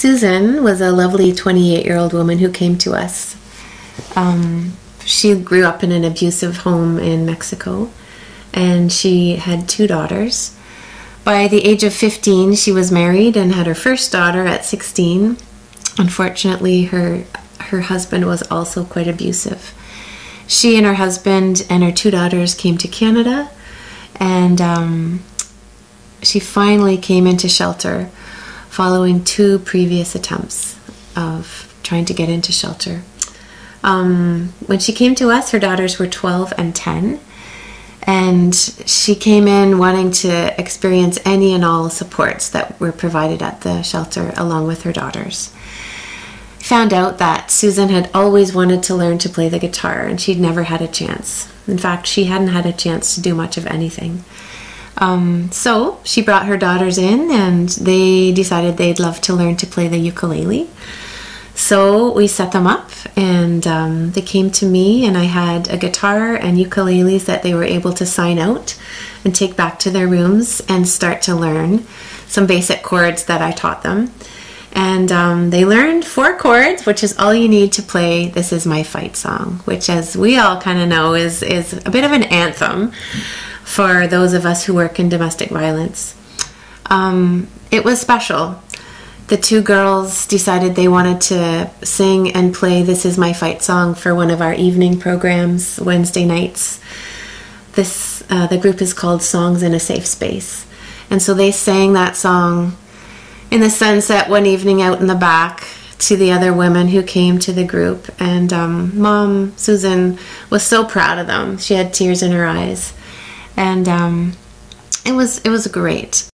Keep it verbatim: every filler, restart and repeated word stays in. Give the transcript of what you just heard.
Susan was a lovely twenty-eight-year-old woman who came to us. Um, she grew up in an abusive home in Mexico, and she had two daughters. By the age of fifteen, she was married and had her first daughter at sixteen. Unfortunately, her, her husband was also quite abusive. She and her husband and her two daughters came to Canada, and um, she finally came into shelter following two previous attempts of trying to get into shelter. Um, when she came to us, her daughters were twelve and ten, and she came in wanting to experience any and all supports that were provided at the shelter along with her daughters. Found out that Susan had always wanted to learn to play the guitar, and she'd never had a chance. In fact, she hadn't had a chance to do much of anything. Um, so she brought her daughters in, and they decided they'd love to learn to play the ukulele. So we set them up, and um, they came to me, and I had a guitar and ukuleles that they were able to sign out and take back to their rooms and start to learn some basic chords that I taught them. And um, they learned four chords, which is all you need to play This Is My Fight Song, which, as we all kind of know, is, is a bit of an anthem for those of us who work in domestic violence. Um, it was special. The two girls decided they wanted to sing and play This Is My Fight Song for one of our evening programs, Wednesday nights. This uh, the group is called Songs in a Safe Space. And so they sang that song in the sunset one evening out in the back to the other women who came to the group. And um, Mom, Susan, was so proud of them. She had tears in her eyes. And um, it was it was great.